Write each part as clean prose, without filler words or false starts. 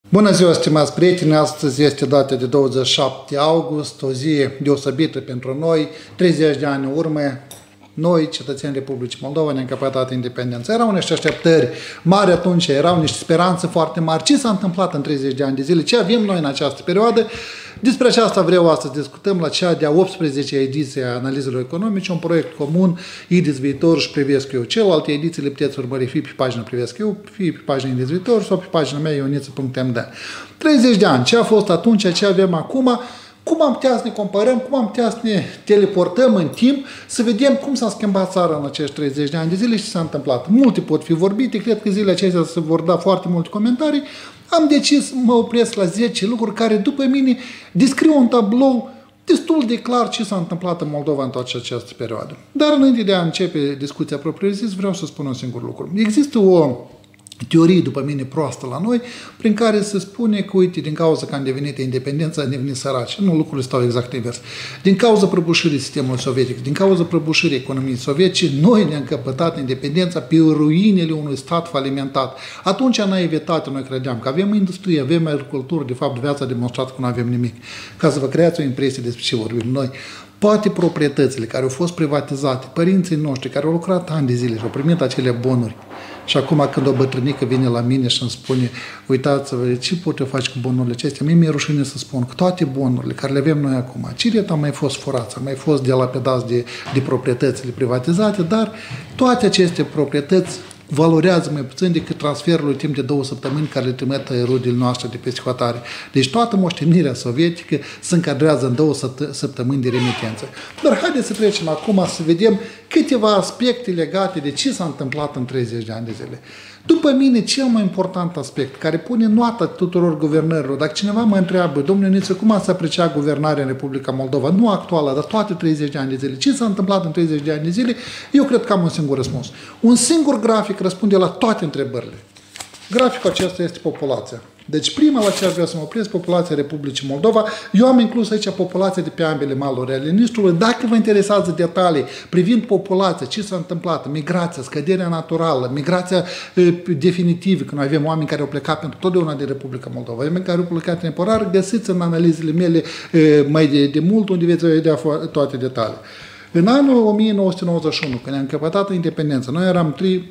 Bună ziua, stimați prieteni! Astăzi este data de 27 august, o zi deosebită pentru noi. 30 de ani în urmă, noi, cetățenii Republicii Moldova, ne-am căpătat independența. Erau niște așteptări mari atunci, erau niște speranțe foarte mari. Ce s-a întâmplat în 30 de ani de zile? Ce avem noi în această perioadă? Despre aceasta vreau astăzi discutăm la cea de-a 18-a ediție a analizelor economice, un proiect comun, IDIS Viitor și Privesc Eu. Celelalte ediții le puteți urmări fie pe pagina Privesc Eu, fie pe pagina IDIS Viitor sau pe pagina mea ioniță.md. 30 de ani, ce a fost atunci, ce avem acum, cum am putea să ne comparăm, cum am putea să ne teleportăm în timp, să vedem cum s-a schimbat țara în acești 30 de ani de zile și ce s-a întâmplat. Multe pot fi vorbite, cred că zilele acestea se vor da foarte multe comentarii. Am decis să mă opresc la 10 lucruri care, după mine, descriu un tablou destul de clar ce s-a întâmplat în Moldova în toată această perioadă. Dar înainte de a începe discuția propriu-zis, vreau să spun un singur lucru. Există o teorie, după mine, proastă la noi, prin care se spune că, uite, din cauza că am devenit independență, am devenit săraci. Nu, lucrurile stau exact invers. Din cauza prăbușirii sistemului sovietic, din cauza prăbușirii economiei sovietice, noi ne-am căpătat independența pe ruinele unui stat falimentat. Atunci, în naivitate, noi credeam că avem industrie, avem agricultură, de fapt, viața a demonstrat că nu avem nimic. Ca să vă creați o impresie despre ce vorbim noi. Toate proprietățile care au fost privatizate, părinții noștri care au lucrat ani de zile și au primit acele bonuri. Și acum când o bătrânică vine la mine și îmi spune, uitați-vă, ce pot eu face cu bonurile acestea? Mie mi-e rușine să spun că toate bonurile care le avem noi acum, Ciret a mai fost furați, a mai fost delapidați de proprietățile privatizate, dar toate aceste proprietăți valorează mai puțin decât transferul timp de 2 săptămâni care le trimit rudele noastre de peste hotare. Deci toată moștenirea sovietică se încadrează în 2 săptămâni de remitență. Dar haideți să trecem acum să vedem câteva aspecte legate de ce s-a întâmplat în 30 de ani de zile. După mine, cel mai important aspect, care pune noata tuturor guvernărilor, dacă cineva mă întreabă, domnule Niță, cum ați apreciat guvernarea în Republica Moldova, nu actuală, dar toate 30 de ani de zile, ce s-a întâmplat în 30 de ani de zile, eu cred că am un singur răspuns. Un singur grafic răspunde la toate întrebările. Graficul acesta este populația. Deci prima la ce aș vrea să mă opresc, populația Republicii Moldova. Eu am inclus aici populația de pe ambele maluri ale Nistrului. Dacă vă interesează detalii privind populația, ce s-a întâmplat, migrația, scăderea naturală, migrația definitivă, când avem oameni care au plecat pentru totdeauna de Republica Moldova, oameni care au plecat temporar, găsiți în analizele mele mai de mult, unde veți vedea toate detaliile. În anul 1991, când ne-am căpătat independența, noi eram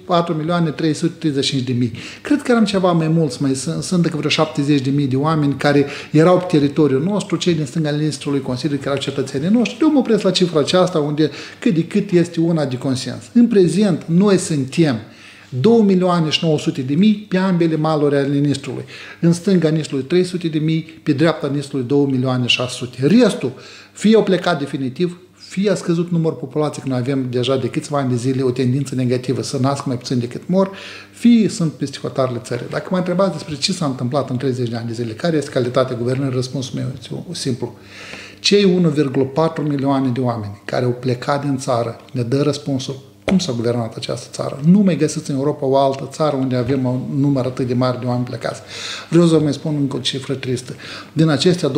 4.335.000. Cred că eram ceva mai mulți, sunt decât vreo 70.000 de oameni care erau pe teritoriul nostru, cei din stânga Nistrului consider că erau cetățenii noștri. Eu mă opresc la cifra aceasta, unde cât de cât este una de consens. În prezent, noi suntem 2.900.000 pe ambele maluri ale Nistrului. În stânga Nistrului 300.000, pe dreapta Nistrului 2.600.000. Restul, fie au plecat definitiv, fie a scăzut numărul populației, că noi avem deja de câțiva ani de zile o tendință negativă să nasc mai puțin decât mor, fie sunt peste hotarele țării. Dacă mă întrebați despre ce s-a întâmplat în 30 de ani de zile, care este calitatea guvernării, răspunsul meu este simplu. Cei 1,4 milioane de oameni care au plecat din țară ne dă răspunsul cum s-a guvernat această țară. Nu mai găsiți în Europa o altă țară unde avem un număr atât de mare de oameni plecați. Vreau să vă mai spun încă o cifră tristă. Din acestea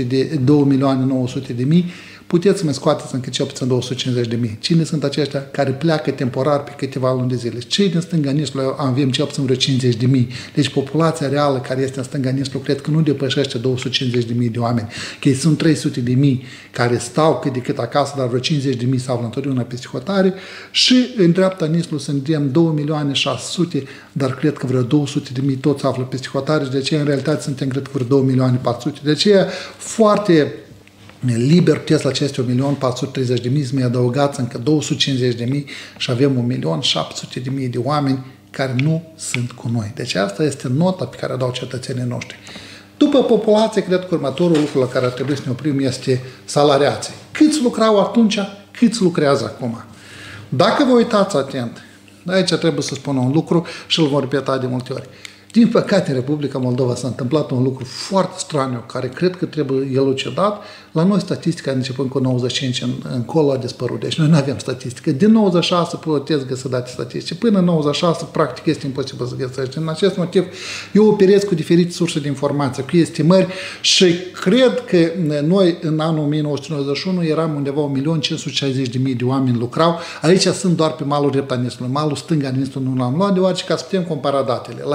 2.900.000, puteți să mă scoateți încă cel puțin 250.000. Cine sunt aceștia care pleacă temporar pe câteva luni de zile? Cei din stânga Nistrului avem cel puțin vreo 50.000. Deci populația reală care este în stânga Nistrului cred că nu depășește 250.000 de oameni. Că ei sunt 300.000 care stau cât de cât acasă, dar vreo 50.000 se află întotdeauna peste hotare și în dreapta Nistrului suntem 2.600.000, dar cred că vreo 200.000 toți se află peste hotare și de aceea în realitate suntem cred că vreo 2.400.000. De aceea foarte liber puteți la aceste 1.430.000 să mai adăugați încă 250.000 și avem 1.700.000 de oameni care nu sunt cu noi. Deci asta este nota pe care o dau cetățenii noștri. După populație, cred că următorul lucru la care ar trebui să ne oprim este salariații. Câți lucrau atunci, câți lucrează acum. Dacă vă uitați atent, aici trebuie să spun un lucru și îl vom repeta de multe ori. Din păcate, în Republica Moldova s-a întâmplat un lucru foarte straniu, care cred că trebuie elucidat. La noi statistica, începând cu 95 încolo, a dispărut. Deci noi nu avem statistică. Din 96 puteți găsi date statistice. Până în 96, practic, este imposibil să găsești. În acest motiv, eu operez cu diferite surse de informație, cu estimări și cred că noi, în anul 1991, eram undeva 1.560.000 de oameni lucrau. Aici sunt doar pe malul drept al Nistrului. Malul stâng al Nistrului nu l-am luat, deoarece ca să putem compara datele. La ziua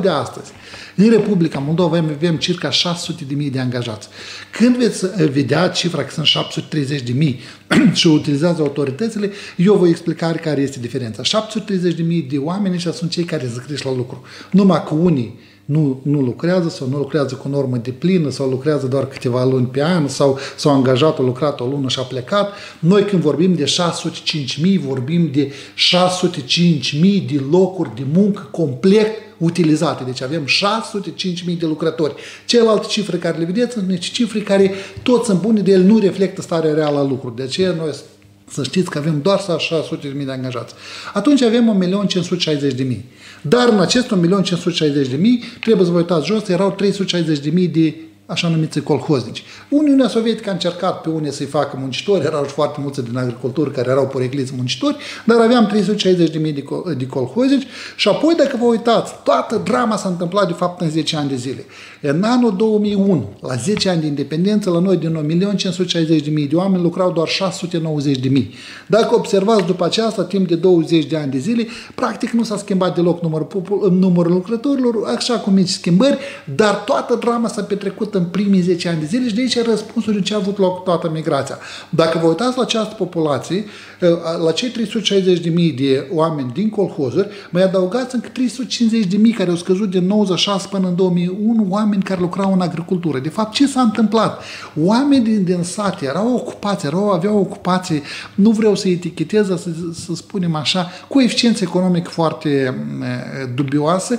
de astăzi, în Republica Moldova avem circa 600.000 de angajați. Când veți vedea cifra că sunt 730.000 și o utilizează autoritățile, eu voi explica care este diferența. 730.000 de oameni și sunt cei care zăcriși la lucru. Numai că unii nu lucrează sau nu lucrează cu normă de plină sau lucrează doar câteva luni pe an sau s-au angajat, au lucrat o lună și a plecat. Noi când vorbim de 605.000, vorbim de 605.000 de locuri de muncă complet utilizate. Deci avem 605.000 de lucrători. Celelalte cifre care le vedeți sunt niște cifre care toți sunt bune, de ele nu reflectă starea reală a lucrurilor. De aceea noi să știți că avem doar 600.000 de angajați. Atunci avem 1.560.000. Dar în acest 1.560.000, trebuie să vă uitați jos, erau 360.000 de așa numiți colhoznici. Uniunea Sovietică a încercat pe unii să-i facă muncitori, erau și foarte mulți din agricultură care erau porecliți muncitori, dar aveam 360.000 de colhoznici și apoi, dacă vă uitați, toată drama s-a întâmplat de fapt în 10 ani de zile. În anul 2001, la 10 ani de independență, la noi din 1.560.000 de oameni lucrau doar 690.000. Dacă observați după aceasta, timp de 20 de ani de zile, practic nu s-a schimbat deloc numărul lucrătorilor, așa cu mici schimbări, dar toată drama s-a petrecut în primii 10 ani de zile și de aici răspunsul de ce a avut loc toată migrația. Dacă vă uitați la această populație, la cei 360.000 de oameni din colhozuri, mai adăugați încă 350.000 care au scăzut din 96 până în 2001, oameni care lucrau în agricultură. De fapt, ce s-a întâmplat? Oamenii din sate erau ocupați, aveau ocupații, nu vreau să etichetez, să spunem așa, cu eficiență economică foarte dubioasă,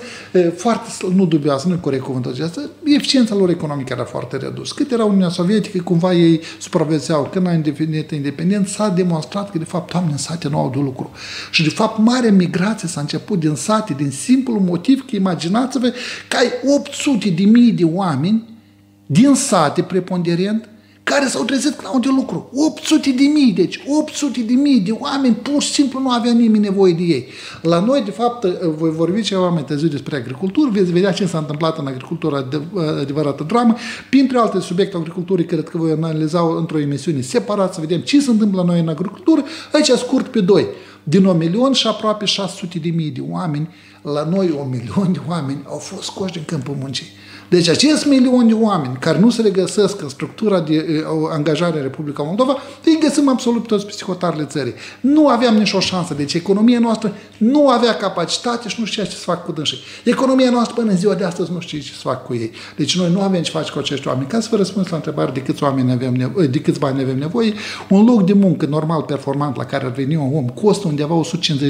nu dubioasă, nu e corect cuvântul acesta, eficiența lor economică era foarte redus. Cât era Uniunea Sovietică, cumva ei supraviețuiau. Când a devenit independent, s-a demonstrat că de fapt oamenii în sate nu au de lucru. Și de fapt marea migrație s-a început din sate, din simplu motiv că imaginați-vă că ai 800.000 de oameni din sate preponderent care s-au trezit că n-au de lucru. 800.000, deci 800.000 de oameni pur și simplu nu avea nimeni nevoie de ei. La noi, de fapt, voi vorbi ceva mai târziu despre agricultură, veți vedea ce s-a întâmplat în agricultură, adevărată dramă. Printre alte subiecte agriculturii, cred că voi analiza într-o emisiune separat să vedem ce se întâmplă la noi în agricultură. Aici scurt pe 2. Din 1.000.000 și aproape 600.000 de oameni, la noi 1.000.000 de oameni au fost scoși din câmpul muncii. Deci acest 1.000.000 de oameni care nu se regăsesc în structura de angajare în Republica Moldova, îi găsim absolut toți psihotarele țării. Nu aveam nicio șansă. Deci economia noastră nu avea capacitate și nu știa ce să facă cu dânsii. Economia noastră până în ziua de astăzi nu știe ce să facă cu ei. Deci noi nu avem ce face cu acești oameni. Ca să vă răspund la întrebare de câți bani avem nevoie, un loc de muncă normal, performant, la care ar veni un om, costă undeva $150.000.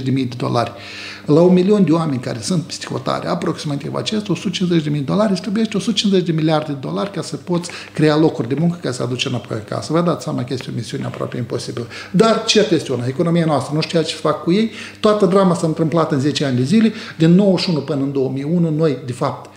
La 1.000.000 de oameni care sunt psihotare, aproximativ acest $150.000 îți trebuiește $150 de miliarde ca să poți crea locuri de muncă ca să aduci înapoi acasă. Vă dați seama că este o misiune aproape imposibilă. Dar cert este una, economia noastră nu știa ce să fac cu ei, toată drama s-a întâmplat în 10 ani de zile, din 91 până în 2001, noi, de fapt,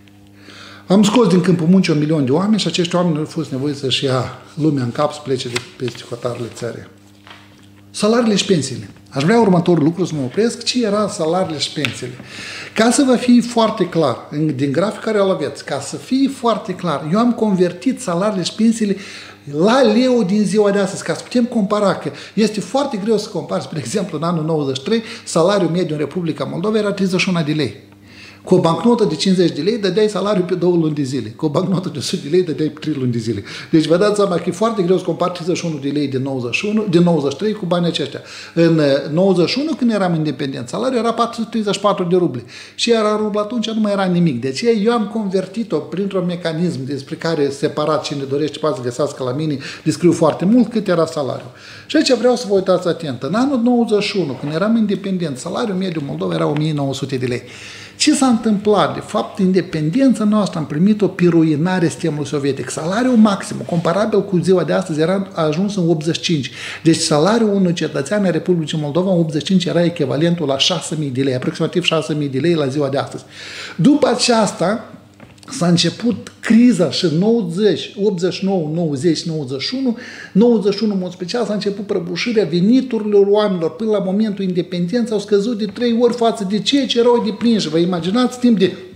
am scos din câmpul muncii 1.000.000 de oameni și acești oameni au fost nevoiți să-și ia lumea în cap, să plece de peste hotarele țării. Salariile și pensiile. Aș vrea următorul lucru să mă opresc, ce era salariile și pensiile. Ca să vă fie foarte clar, din grafic care îl aveți, ca să fie foarte clar, eu am convertit salariile și pensiile la leu din ziua de astăzi, ca să putem compara, că este foarte greu să compari, spre exemplu, în anul 93, salariul mediu în Republica Moldova era 31 de lei. Cu o bancnotă de 50 de lei dădeai salariul pe 2 luni de zile. Cu o bancnotă de 100 de lei dădeai pe 3 luni de zile. Deci vă dați seama că e foarte greu să compari 31 de lei din 93 cu banii aceștia. În 91, când eram independent, salariul era 434 de ruble. Și era rublu atunci, nu mai era nimic. Deci eu am convertit-o printr-un mecanism despre care separat cine dorește poate să găsească la mine, descriu foarte mult cât era salariul. Și aici vreau să vă uitați atent. În anul 91, când eram independent, salariul mediu Moldova era 1.900 de lei. Ce s-a întâmplat? De fapt, independența noastră am primit o piruinare sistemului sovietic. Salariul maxim, comparabil cu ziua de astăzi, a ajuns în 85. Deci salariul unui cetățean în Republicii Moldova în 85 era echivalentul la 6.000 de lei, aproximativ 6.000 de lei la ziua de astăzi. După aceasta, s-a început criza și în 90, 89, 90, 91, 91 în mod special s-a început prăbușirea veniturilor oamenilor. Până la momentul independenței au scăzut de 3 ori față de ceea ce erau deprinși. Vă imaginați timp de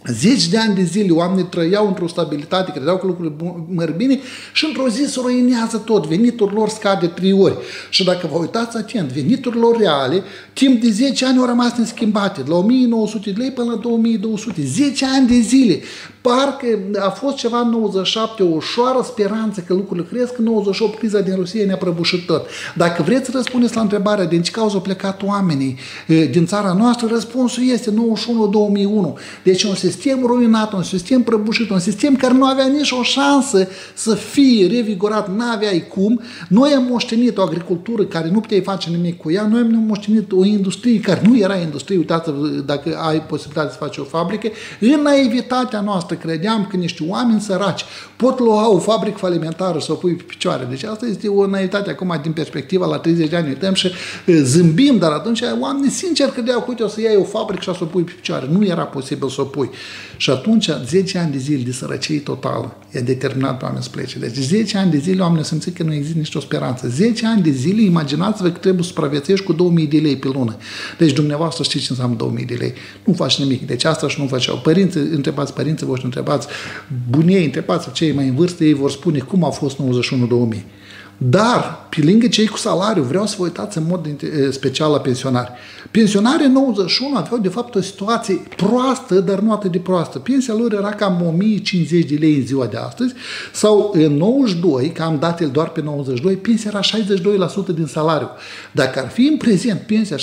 Zeci de ani de zile oamenii trăiau într-o stabilitate, credeau că lucrurile merg bine și într-o zi se ruinează tot, venitul lor scade 3 ori. Și dacă vă uitați atent, veniturile lor reale, timp de 10 ani au rămas neschimbate, de la 1900 de lei până la 2200, 10 ani de zile. Parcă a fost ceva în 97, o ușoară speranță că lucrurile cresc, în 98 criza din Rusia ne-a prăbușit tot. Dacă vreți să răspundeți la întrebarea din ce cauză au plecat oamenii din țara noastră, răspunsul este 91-2001. Deci un sistem ruinat, un sistem prăbușit, un sistem care nu avea nici o șansă să fie revigorat, n-aveai cum. Noi am moștenit o agricultură care nu puteai face nimic cu ea, noi am moștenit o industrie care nu era industrie, uitați-vă dacă ai posibilitatea să faci o fabrică, în naivitatea noastră credeam că niște oameni săraci pot lua o fabrică falimentară să o pui pe picioare. Deci asta este o naivitate acum din perspectiva la 30 de ani uităm și zâmbim, dar atunci oamenii sincer credeau că uite o să iei o fabrică și o să o pui pe picioare. Nu era posibil să o pui. Și atunci 10 ani de zile de sărăcie totală i-a determinat pe oameni să plece. Deci 10 ani de zile oamenii simțit că nu există nicio speranță. 10 ani de zile imaginați-vă că trebuie să supraviețuiești cu 2000 de lei pe lună. Deci dumneavoastră știți ce înseamnă 2000 de lei. Nu faci nimic. Deci asta și nu făceau. Părinții, întrebați părinții voștri, întrebați bunii, întrebați cei mai în vârstă, ei vor spune cum a fost 91-2000. Dar, pe lângă cei cu salariu, vreau să vă uitați în mod special la pensionari. Pensionarii în 91 aveau, de fapt, o situație proastă, dar nu atât de proastă. Pensia lor era cam 1050 de lei în ziua de astăzi, sau în 92, că am datele doar pe 92, pensia era 62% din salariu. Dacă ar fi în prezent pensia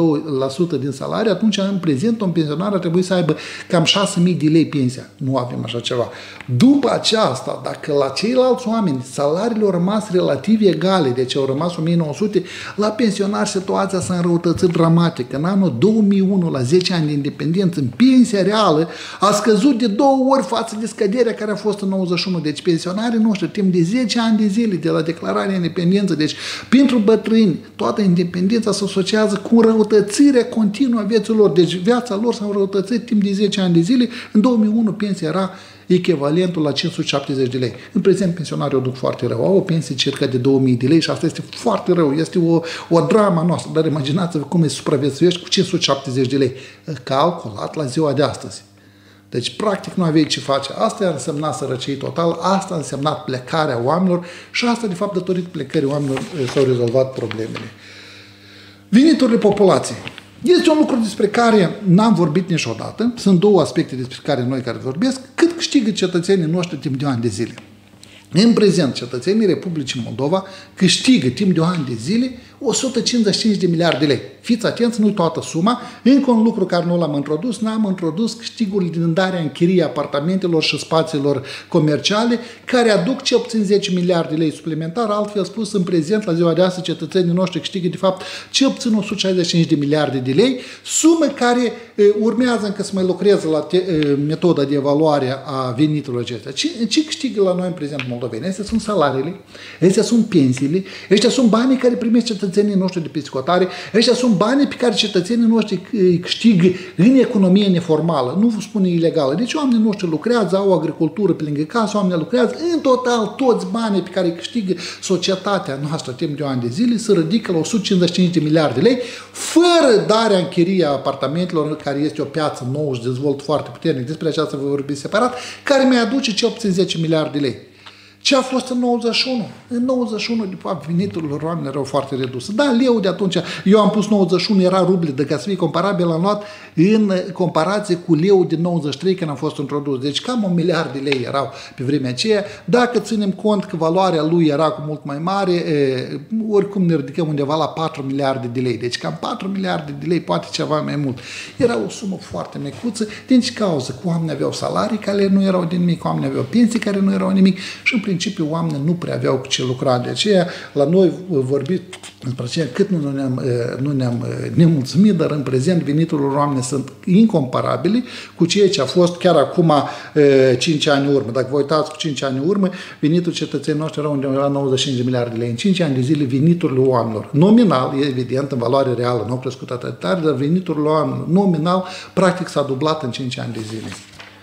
62% din salariu, atunci în prezent un pensionar ar trebui să aibă cam 6.000 de lei pensia. Nu avem așa ceva. După aceasta, dacă la ceilalți oameni salariile au rămas relativ egale, deci au rămas 1900, la pensionari situația s-a înrăutățit dramatic. În anul 2001, la 10 ani de independență, pensia reală a scăzut de 2 ori față de scăderea care a fost în 91. Deci pensionarii noștri, timp de 10 ani de zile de la declararea independență, deci pentru bătrâni, toată independența se asociază cu înrăutățirea continuă a vieții lor. Deci viața lor s-a înrăutățit timp de 10 ani de zile. În 2001 pensia era echivalentul la 570 de lei. În prezent, pensionarii o duc foarte rău. Au o pensie circa de 2000 de lei și asta este foarte rău. Este o dramă noastră. Dar imaginați-vă cum îi supraviețuiești cu 570 de lei. Calculat la ziua de astăzi. Deci, practic, nu aveai ce face. Asta a însemnat sărăcie total, asta a însemnat plecarea oamenilor și asta, de fapt, datorită plecării oamenilor, s-au rezolvat problemele. Veniturile populației. Este un lucru despre care n-am vorbit niciodată. Sunt 2 aspecte despre care noi care vorbesc. Cât câștigă cetățenii noștri timp de ani de zile? În prezent, cetățenii Republicii Moldova câștigă timp de ani de zile 155 de miliarde de lei. Fiți atenți, nu toată suma. Încă un lucru care nu l-am introdus, n-am introdus câștigurile din darea în chirie apartamentelor și spațiilor comerciale, care aduc cel puțin 10 miliarde de lei suplimentar. Altfel spus, în prezent, la ziua de astăzi, cetățenii noștri câștigă, de fapt, cel puțin 165 de miliarde de lei, sumă care urmează încă să mai lucreze la metoda de evaluare a veniturilor acestea. Ce câștigă la noi în prezent moldoveni? Astea sunt salariile, astea sunt pensiile, ăștia sunt banii care primesc cetățenii noștri de pe scotare, ăștia sunt banii pe care cetățenii noștri câștigă în economie neformală, nu vă spune ilegală. Deci oamenii noștri lucrează, au agricultură pe lângă casă, oamenii lucrează, în total toți banii pe care îi câștigă societatea noastră timp de ani de zile se ridică la 155 de miliarde de lei, fără darea în chirie a apartamentelor, care este o piață nouă și dezvolt foarte puternic, despre aceasta vă vorbi separat, care mai aduce cel puțin 10 miliarde de lei. Ce a fost în 91? În 91, de fapt, veniturile oamenilor erau foarte reduse. Da, leu de atunci, eu am pus 91, era ruble, de ca să fie comparabil, l-am luat în comparație cu leu din 93 când am fost introdus. Deci cam 1 miliard de lei erau pe vremea aceea. Dacă ținem cont că valoarea lui era cu mult mai mare, oricum ne ridicăm undeva la 4 miliarde de lei. Deci cam 4 miliarde de lei, poate ceva mai mult. Era o sumă foarte micuță. Din ce cauză? Că oamenii aveau salarii care nu erau de nimic, oamenii aveau pensii care nu erau nimic și în principiu oamenii nu prea aveau cu ce lucra. De aceea, la noi vorbit despre aceea cât nu ne-am nemulțumit, dar în prezent veniturile oamenilor sunt incomparabile cu ceea ce a fost chiar acum 5 ani în urmă. Dacă vă uitați cu 5 ani în urmă, venitul cetățenilor noștri era undeva la 95 de miliarde de lei. În 5 ani de zile veniturile oamenilor, nominal, evident, în valoare reală, nu au crescut atât de tare, dar veniturile oamenilor, nominal, practic s-a dublat în 5 ani de zile.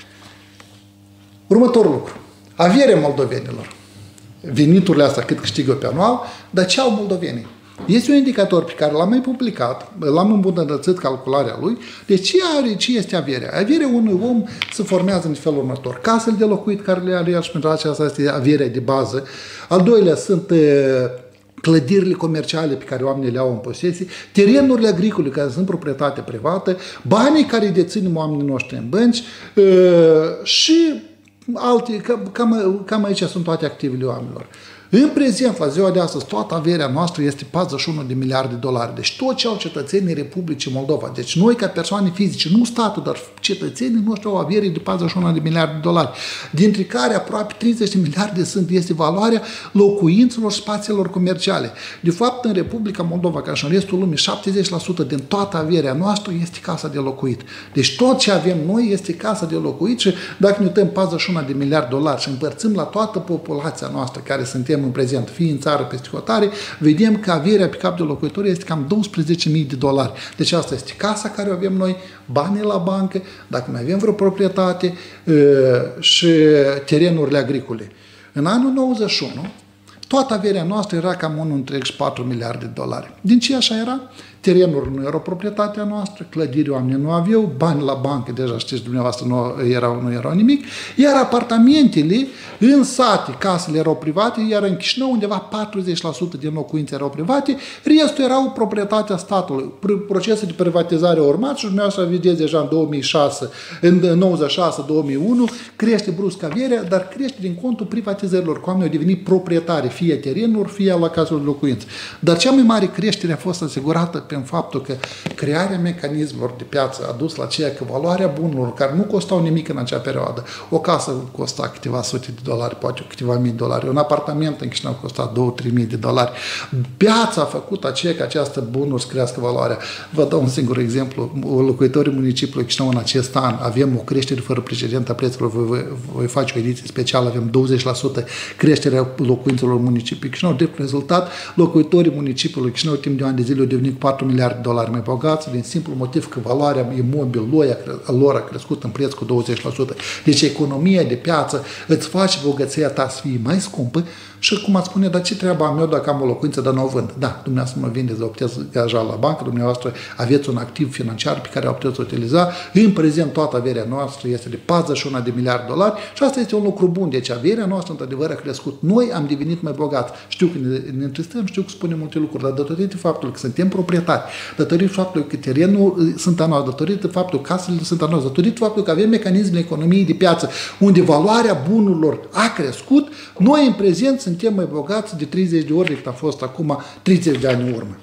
Următorul lucru. Averea moldovenilor. Veniturile astea cât câștigă pe anual, dar ce au moldovenii? Este un indicator pe care l-am mai publicat, l-am îmbunătățit calcularea lui. Deci ce este averea? Averea unui om se formează în felul următor. Casele de locuit care le are el și pentru aceasta este averea de bază. Al doilea sunt clădirile comerciale pe care oamenii le au în posesie, terenurile agricole care sunt proprietate privată, banii care îi deținem oamenii noștri în bănci și alte, cam aici sunt toate activele oamenilor. În prezent, la ziua de astăzi, toată averea noastră este 41 de miliarde de dolari. Deci tot ce au cetățenii Republicii Moldova. Deci noi, ca persoane fizice, nu statul, dar cetățenii noștri au avere de 41 de miliarde de dolari. Dintre care aproape 30 de miliarde este valoarea locuințelor și spațiilor comerciale. De fapt, în Republica Moldova, ca și în restul lumii, 70% din toată averea noastră este casa de locuit. Deci tot ce avem noi este casa de locuit și dacă ne uităm 41 de miliarde de dolari și împărțim la toată populația noastră care suntem în prezent, fie în țară peste hotare, vedem că averea pe cap de locuitor este cam 12.000 de dolari. Deci asta este casa care o avem noi, banii la bancă, dacă mai avem vreo proprietate și terenurile agricole. În anul 91, toată averea noastră era cam 1,4 miliarde de dolari. Din ce așa era? Terenuri nu erau proprietatea noastră, clădiri oamenii nu aveau, bani la bancă, deja știți dumneavoastră, nu erau nimic, iar apartamentele în sate, casele erau private, iar în Chișinău undeva 40% din locuințe erau private, restul erau proprietatea statului. Procesul de privatizare a urmat și dumneavoastră vedeți deja în 2006, în 96-2001, crește brusc averea, dar crește din contul privatizărilor, că oamenii au devenit proprietari, fie terenuri, fie la cazul de locuință. Dar cea mai mare creștere a fost asigurată prin faptul că crearea mecanismelor de piață a dus la ceea că valoarea bunurilor, care nu costau nimic în acea perioadă, o casă costa câteva sute de dolari, poate câteva mii de dolari, un apartament în Chișinău costa 2-3 mii de dolari. Piața a făcut aceea că această bunuri să crească valoarea. Vă dau un singur exemplu. Locuitorii municipiului Chișinău în acest an avem o creștere fără precedent a prețurilor. Voi face o ediție specială, avem 20% creșterea locuințelor municipiului Chișinău. De rezultat, locuitorii municipiului Chișinău timp de ani de zile au devenit 4 miliarde de dolari mai bogați, din simplu motiv că valoarea imobilului lor a crescut în preț cu 20%. Deci economia de piață îți face bogăția ta să fie mai scumpă și cum ați spune, dar ce treaba am eu dacă am o locuință, dar nu o vând? Da, dumneavoastră mă vindeți, dar puteți gaja la bancă, dumneavoastră aveți un activ financiar pe care o puteți utiliza. În prezent toată averea noastră este de 41 de miliarde de dolari și asta este un lucru bun. Deci averea noastră într-adevăr a crescut. Noi am devenit mai bogați. Știu că ne întristăm, știu că spunem multe lucruri, dar datorită faptului că suntem proprietari, datorită faptului că terenul sunt a noastră, datorită faptului că casele sunt a noastre, datorită faptului că avem mecanismele economiei de piață unde valoarea bunurilor a crescut, noi în prezent suntem mai bogați de 30 de ori decât a fost acum 30 de ani în urmă.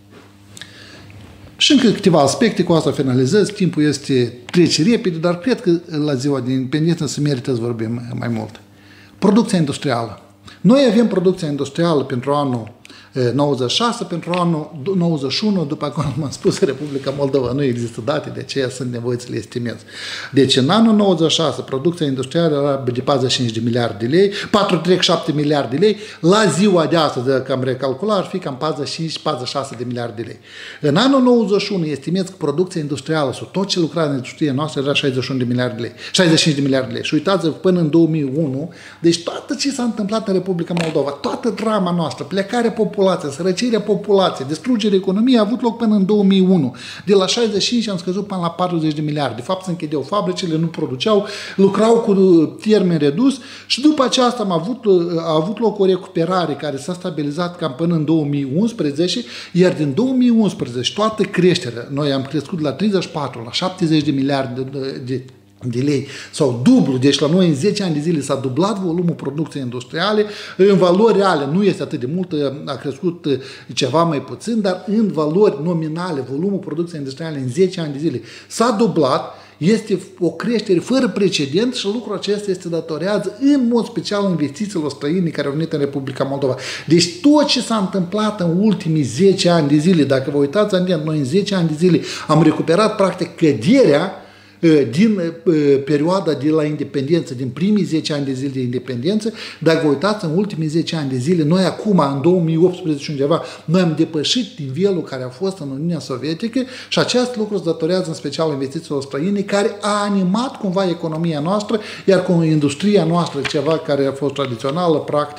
Și încă câteva aspecte, cu asta finalizez, timpul trece repede, dar cred că la ziua de independență se merită să vorbim mai mult. Producția industrială. Noi avem producția industrială pentru anul 96, pentru anul 91, după cum am spus, Republica Moldova nu există date, de aceea sunt nevoit să le estimez. Deci în anul 96 producția industrială era de 45 de miliarde de lei, 4,7 miliarde de lei, la ziua de astăzi, dacă am recalculat, ar fi cam 45-46 de miliarde de lei. În anul 91 estimez că producția industrială sau tot ce lucra în industria noastră era 61 de miliarde de lei, 65 de miliarde de lei. Și uitați-vă, până în 2001, deci toată ce s-a întâmplat în Republica Moldova, toată drama noastră, plecarea populației, sărăcirea populației, distrugerea economiei a avut loc până în 2001. De la 65 am scăzut până la 40 de miliarde. De fapt, se închideau fabricile, nu produceau, lucrau cu termen redus și după aceasta a avut loc o recuperare care s-a stabilizat cam până în 2011, iar din 2011 toată creșterea, noi am crescut la 34, la 70 de miliarde de lei sau dublu, deci la noi în 10 ani de zile s-a dublat volumul producției industriale, în valori reale nu este atât de mult, a crescut ceva mai puțin, dar în valori nominale, volumul producției industriale în 10 ani de zile s-a dublat, este o creștere fără precedent și lucrul acesta este datorează în mod special investițiilor străine care au venit în Republica Moldova. Deci tot ce s-a întâmplat în ultimii 10 ani de zile, dacă vă uitați, noi în 10 ani de zile am recuperat practic căderea din perioada de la independență, din primii 10 ani de zile de independență, dacă vă uitați în ultimii 10 ani de zile, noi acum, în 2018 undeva, noi am depășit nivelul care a fost în Uniunea Sovietică și acest lucru se datorează în special investițiilor străine care a animat cumva economia noastră, iar cu industria noastră, ceva care a fost tradițională, practic,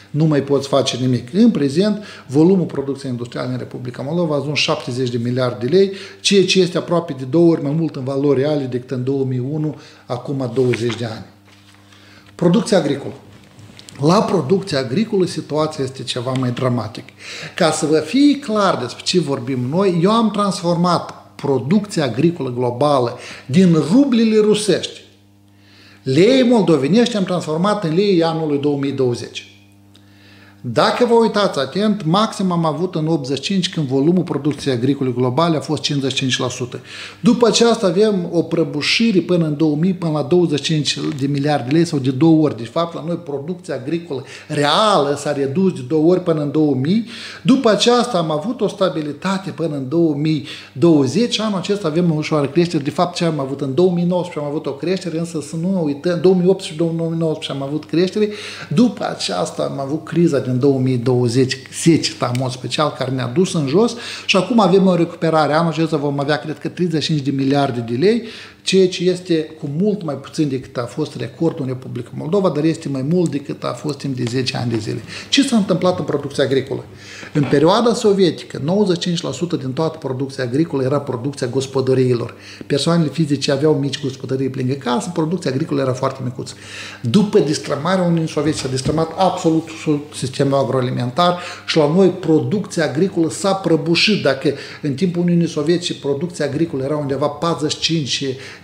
nu mai poți face nimic. În prezent, volumul producției industriale în Republica Moldova a ajuns 70 de miliarde de lei, ceea ce este aproape de 2 ori mai mult în valori reale decât în 2001, acum 20 de ani. Producția agricolă. La producția agricolă situația este ceva mai dramatic. Ca să vă fie clar despre ce vorbim noi, eu am transformat producția agricolă globală din rublile rusești. Lei moldovenești am transformat în lei anului 2020. Dacă vă uitați atent, maxim am avut în 85 când volumul producției agricole globale a fost 55%. După aceasta avem o prăbușire până în 2000, până la 25 de miliarde de lei sau de 2 ori. De fapt, la noi producția agricolă reală s-a redus de 2 ori până în 2000. După aceasta am avut o stabilitate până în 2020. Anul acesta avem o ușoară creștere. De fapt, ce am avut în 2019 am avut o creștere, însă să nu uităm, 2018 și 2019 am avut creștere. După aceasta am avut criza din 2020, seceta în mod special, care ne-a dus în jos și acum avem o recuperare. Anul acesta vom avea, cred că, 35 de miliarde de lei, ceea ce este cu mult mai puțin decât a fost recordul în Republica Moldova, dar este mai mult decât a fost timp de 10 ani de zile. Ce s-a întâmplat în producția agricolă? În perioada sovietică, 95% din toată producția agricolă era producția gospodăriilor. Persoanele fizice aveau mici gospodării lângă casă, producția agricolă era foarte micuță. După destrămarea Uniunii Sovietice s-a destrămat absolut sistemul agroalimentar și la noi producția agricolă s-a prăbușit. Dacă în timpul Uniunii Sovietice producția agricolă era undeva 45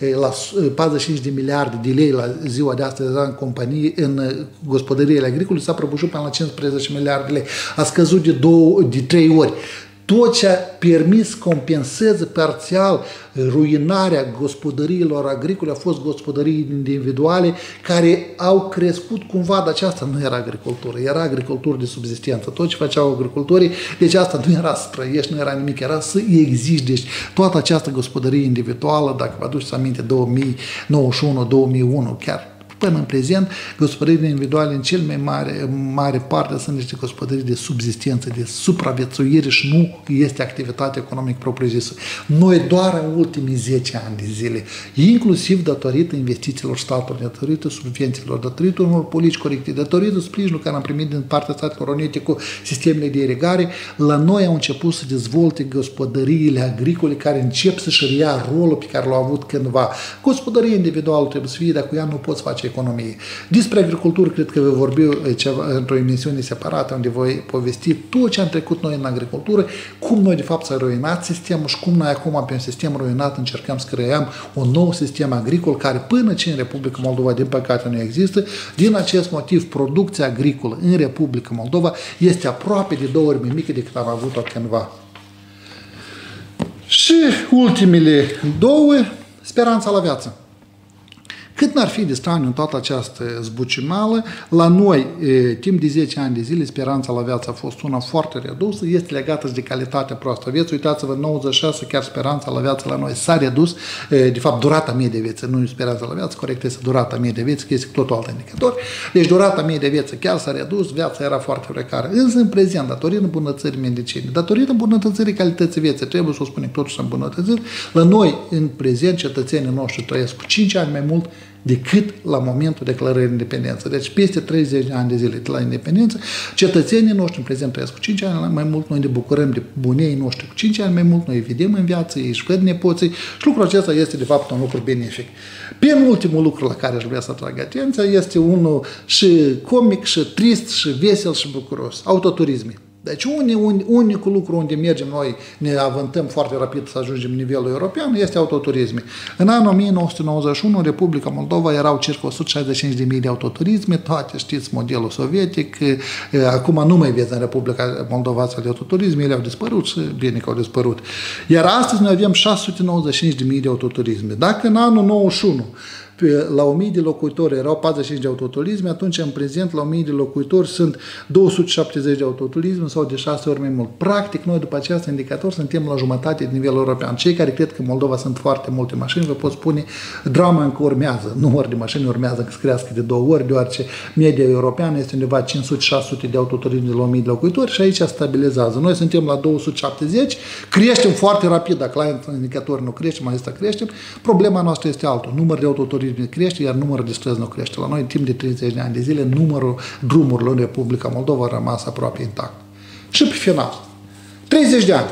de miliarde de lei la ziua de astăzi în companii, în gospodăriile agricole, s-a prăbușit până la 15 miliarde de lei. A scăzut de 3 ori. Tot ce a permis compenseze parțial ruinarea gospodăriilor agricole a fost gospodării individuale care au crescut cumva, dar aceasta nu era agricultură, era agricultură de subzistență. Tot ce făceau agricultorii, deci asta nu era să trăiești, nu era nimic, era să existi. Deci toată această gospodărie individuală, dacă vă aduceți aminte, 2091-2001, chiar până în prezent, gospodăriile individuale în cel mai mare parte sunt niște gospodării de subzistență, de supraviețuire și nu este activitate economică propriu-zisă. Noi doar în ultimii 10 ani de zile, inclusiv datorită investițiilor statului, datorită subvențiilor, datorită unor politici corecte, datorită sprijinul care am primit din partea Statelor Unite cu sistemele de irigare, la noi au început să dezvolte gospodăriile agricole care încep să-și reia rolul pe care l-au avut cândva. Gospodăria individuală trebuie să fie, dar cu ea nu poți face economie. Despre agricultură cred că voi vorbi într-o emisiune separată unde voi povesti tot ce am trecut noi în agricultură, cum noi de fapt s-a ruinat sistemul și cum noi acum pe un sistem ruinat încercăm să creăm un nou sistem agricol care până ce în Republica Moldova din păcate nu există. Din acest motiv producția agricolă în Republica Moldova este aproape de 2 ori mai mică decât am avut-o cândva. Și ultimele 2, speranța la viață. Cât n-ar fi de straniu în toată această zbuciumală, la noi, timp de 10 ani de zile, speranța la viață a fost una foarte redusă, este legată și de calitatea proastă a vieții. Uitați-vă, în 96 chiar speranța la viață la noi s-a redus, de fapt durata mie de viață, nu speranța la viață, corect este durata mie de viață, că este cu totul alt indicator. Deci durata mie de viață chiar s-a redus, viața era foarte precară. Însă în prezent, datorită îmbunătățirii medicinii, datorită îmbunătățirii calității vieții, trebuie să o spunem, totuși s-a îmbunătățit, la noi, în prezent, cetățenii noștri trăiesc cu 5 ani mai mult decât la momentul declarării independenței. Deci peste 30 de ani de zile de la independență, cetățenii noștri în prezent trăiesc cu 5 ani mai mult, noi ne bucurăm de bunei noștri cu 5 ani mai mult, noi îi vedem în viață, ei își văd nepoții și lucrul acesta este de fapt un lucru benefic. Penultimul lucru la care aș vrea să atrag atenția este unul și comic, și trist, și vesel, și bucuros. Autoturisme. Deci unicul lucru unde mergem noi, ne avântăm foarte rapid să ajungem în nivelul european, este autoturisme. În anul 1991, în Republica Moldova erau circa 165.000 de autoturisme, toate știți modelul sovietic, acum nu mai vezi în Republica Moldova astfel de autoturisme, ele au dispărut și bine că au dispărut. Iar astăzi noi avem 695.000 de autoturisme. Dacă în anul 91 la 1000 de locuitori erau 45 de autoturisme, atunci în prezent la 1000 de locuitori sunt 270 de autoturisme sau de 6 ori mai mult. Practic, noi după acest indicator suntem la jumătate de nivel european. Cei care cred că în Moldova sunt foarte multe mașini, vă pot spune, drama încă urmează. Numărul de mașini urmează să crească de 2 ori, deoarece media europeană este undeva 500-600 de autoturisme de la 1000 de locuitori și aici stabilizează. Noi suntem la 270, creștem foarte rapid, dacă la indicator nu creștem, mai creștem. Problema noastră este altă. Numărul de autoturisme turismului crește, iar numărul de străzi nu crește. La noi, în timp de 30 de ani de zile, numărul drumurilor în Republica Moldova a rămas aproape intact. Și pe final, 30 de ani.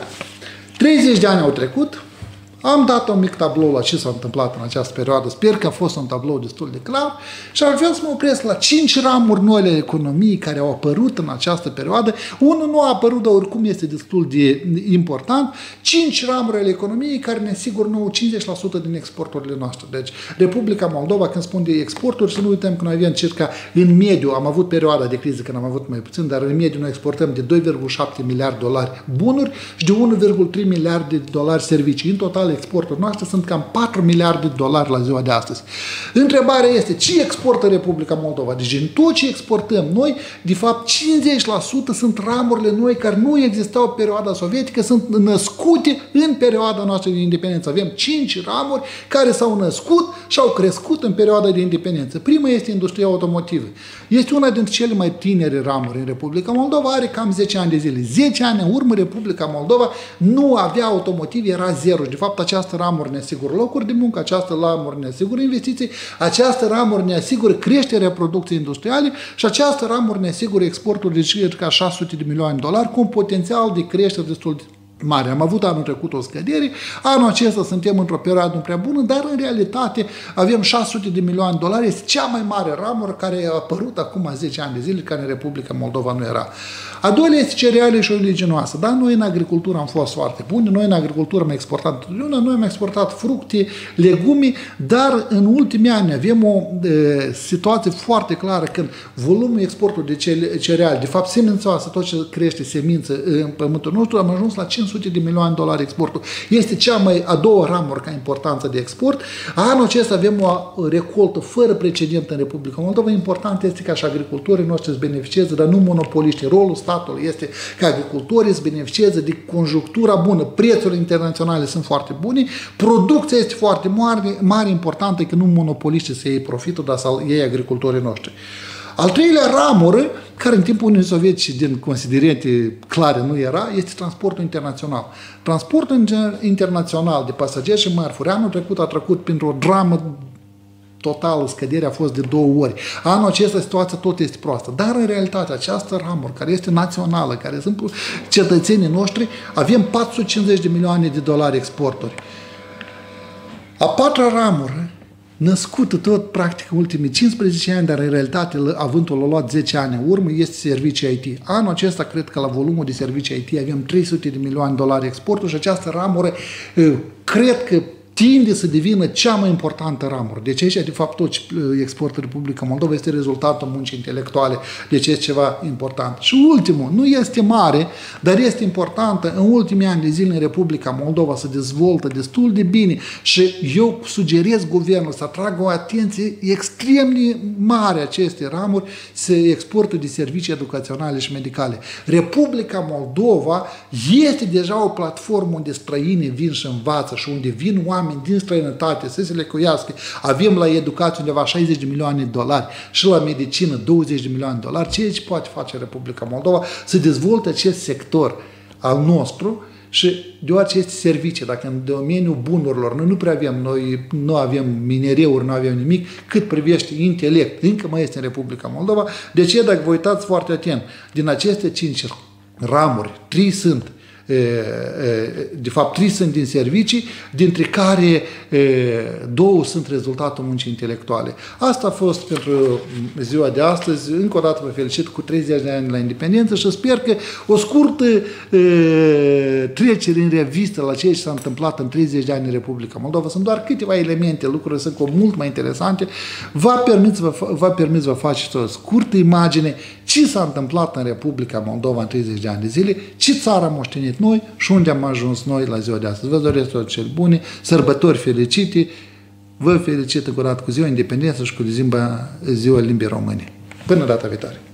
30 de ani au trecut, am dat un mic tablou la ce s-a întâmplat în această perioadă. Sper că a fost un tablou destul de clar și ar vrea să mă opresc la 5 ramuri noi ale economiei care au apărut în această perioadă. Unul nu a apărut, dar oricum este destul de important. 5 ramuri ale economiei care ne asigură nouă 50% din exporturile noastre. Deci, Republica Moldova, când spun de exporturi, să nu uităm că noi avem circa, în mediu, am avut perioada de criză când am avut mai puțin, dar în mediu noi exportăm de 2,7 miliarde de dolari bunuri și de 1,3 miliarde de dolari servicii. În total, exporturile noastre sunt cam 4 miliarde de dolari la ziua de astăzi. Întrebarea este, ce exportă Republica Moldova? Deci în tot ce exportăm noi, de fapt 50% sunt ramurile noi care nu existau în perioada sovietică, sunt născute în perioada noastră de independență. Avem 5 ramuri care s-au născut și au crescut în perioada de independență. Prima este industria automotivă. Este una dintre cele mai tinere ramuri în Republica Moldova, are cam 10 ani de zile. 10 ani în urmă Republica Moldova nu avea automotiv, era zero. Și de fapt această ramură ne asigură locuri de muncă, această ramură ne asigură investiții, această ramură ne asigură creșterea producției industriale și această ramură ne asigură exportul de circa 600 de milioane de dolari cu un potențial de creștere destul de mare. Am avut anul trecut o scădere, anul acesta suntem într-o perioadă nu prea bună, dar în realitate avem 600 de milioane de dolari, este cea mai mare ramură care a apărut acum 10 ani de zile, care în Republica Moldova nu era. A doilea este cereale și oliginoasă. Da, noi în agricultură am fost foarte buni, noi în agricultură am exportat lună, noi am exportat fructe, legume, dar în ultimii ani avem o situație foarte clară când volumul exportului de cereale, de fapt semințoasă, tot ce crește semință în pământul nostru, am ajuns la 500 de milioane de dolari exportul. Este a doua ramură ca importanță de export. Anul acesta avem o recoltă fără precedent în Republica Moldova. Important este ca și agricultorii noștri să beneficieze, dar nu monopoliști. Rolul statului este ca agricultorii să beneficieze de conjunctura bună. Prețurile internaționale sunt foarte bune, producția este foarte mare, importantă că nu monopoliștii să iei profitul, dar să iei agricultorii noștri. Al treilea ramură, care în timpul Uniunii Sovietice, din considerente clare, nu era, este transportul internațional. Transportul internațional de pasageri și mărfuri anul trecut a trecut printr-o dramă totală, scăderea a fost de 2 ori. Anul acesta situația tot este proastă. Dar în realitate această ramură, care este națională, care sunt cetățenii noștri, avem 450 de milioane de dolari exporturi. A patra ramură, născută tot, practic, în ultimii 15 ani, dar în realitate, avântul a luat 10 ani în urmă, este servicii IT. Anul acesta, cred că la volumul de servicii IT avem 300 de milioane de dolari exporturi și această ramură, cred că tinde să devină cea mai importantă ramură. Deci aici, de fapt, tot ce exportă Republica Moldova este rezultatul muncii intelectuale. Deci este ceva important. Și ultimul, nu este mare, dar este importantă. În ultimii ani de zile în Republica Moldova se dezvoltă destul de bine și eu sugerez guvernul să atragă o atenție extrem de mare aceste ramuri, să exportă de servicii educaționale și medicale. Republica Moldova este deja o platformă unde străinii vin și învață și unde vin oameni din străinătate să se lecuiască. Avem la educație undeva 60 de milioane de dolari și la medicină 20 de milioane de dolari. Ceea ce poate face Republica Moldova să dezvolte acest sector al nostru și deoarece este servicii, dacă în domeniul bunurilor noi nu prea avem, noi nu avem minereuri, nu avem nimic, cât privește intelect, încă mai este în Republica Moldova. De ce, dacă vă uitați foarte atent, din aceste 5 ramuri, 3 sunt de fapt 3 sunt din servicii, dintre care 2 sunt rezultatul muncii intelectuale. Asta a fost pentru ziua de astăzi. Încă o dată vă felicit cu 30 de ani la independență și sper că o scurtă trecere în revistă la ceea ce s-a întâmplat în 30 de ani în Republica Moldova, sunt doar câteva elemente, lucruri sunt mult mai interesante, v-a permis să faceți o scurtă imagine ce s-a întâmplat în Republica Moldova în 30 de ani de zile, ce țară am moștenit noi și unde am ajuns noi la ziua de astăzi. Vă doresc tot cel bune, sărbători fericite, vă felicit încă o dată cu ziua independență și cu ziua limbii române. Până data viitoare!